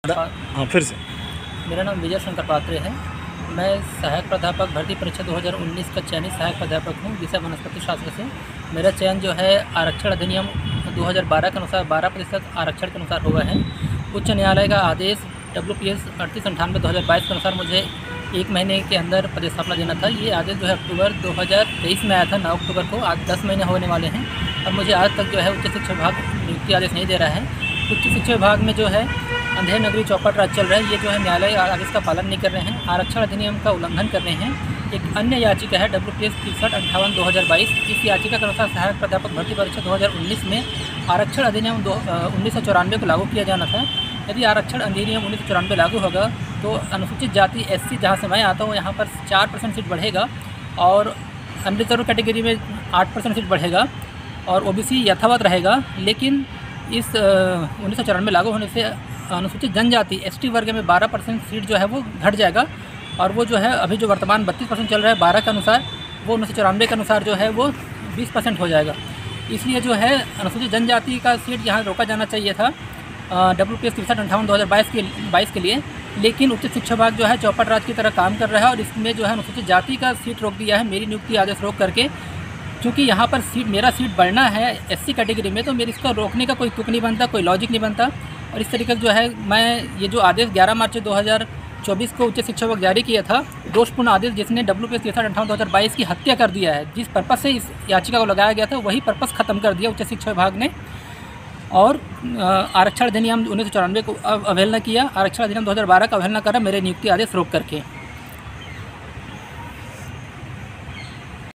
हाँ फिर से। मेरा नाम विजय शंकर पात्रे है। मैं सहायक प्राध्यापक भर्ती परीक्षा 2019 का चयनित सहायक प्राध्यापक हूँ, विषय वनस्पति शास्त्र से। मेरा चयन जो है आरक्षण अधिनियम 2012 के अनुसार 12% आरक्षण के अनुसार हुआ है। उच्च न्यायालय का आदेश WPS 3898/2022 के अनुसार मुझे 1 महीने के अंदर पदस्थापना देना था। ये आदेश जो है अक्टूबर 2023 में आया था, 9 अक्टूबर को। आज 10 महीने होने वाले हैं और मुझे आज तक जो है उच्च शिक्षा विभाग नियुक्ति आदेश नहीं दे रहा है। उच्च शिक्षा विभाग में जो है अंधेर नगरी चौपट राज चल रहा है। ये जो है न्यायालय आदेश का पालन नहीं कर रहे हैं, आरक्षण अधिनियम का उल्लंघन कर रहे हैं। एक अन्य याचिका है WPS 6358/2022। इस याचिका के अनुसार सहायक प्राध्यापक भर्ती परीक्षा 2019 में आरक्षण अधिनियम 1994 को लागू किया जाना था। यदि आरक्षण अधिनियम 1994 लागू होगा तो अनुसूचित जाति SC, जहाँ से मैं आता हूँ, यहाँ पर 4% सीट बढ़ेगा और अनरिजर्व कैटेगरी में 8% सीट बढ़ेगा और OBC यथावत रहेगा। लेकिन इस 1994 लागू होने से अनुसूचित जनजाति ST वर्ग में 12% सीट जो है वो घट जाएगा और वो जो है अभी जो वर्तमान 32% चल रहा है 12 के अनुसार, वो 1994 के अनुसार जो है वो 20% हो जाएगा। इसलिए जो है अनुसूचित जनजाति का सीट यहाँ रोका जाना चाहिए था WPS 6358/2022 के लिए। लेकिन उच्च शिक्षा विभाग जो है चौपट राज की तरह काम कर रहा है और इसमें जो है अनुसूचित जाति का सीट रोक दिया है मेरी नियुक्ति आदेश रोक करके। क्योंकि यहाँ पर मेरा सीट बढ़ना है SC कैटेगरी में, तो मेरे इसको रोकने का कोई तुक नहीं बनता, कोई लॉजिक नहीं बनता। और इस तरीके से जो है मैं ये जो आदेश 11 मार्च 2024 को उच्च शिक्षा विभाग जारी किया था, दोषपूर्ण आदेश जिसने WPS 6358/2022 की हत्या कर दिया है। जिस पर्पज़ से इस याचिका को लगाया गया था वही पर्पज़ ख़त्म कर दिया उच्च शिक्षा विभाग ने और आरक्षण अधिनियम 1994 को अवहेलना किया, आरक्षण अधिनियम 2012 का अवहेलना करा मेरे नियुक्ति आदेश रोक करके।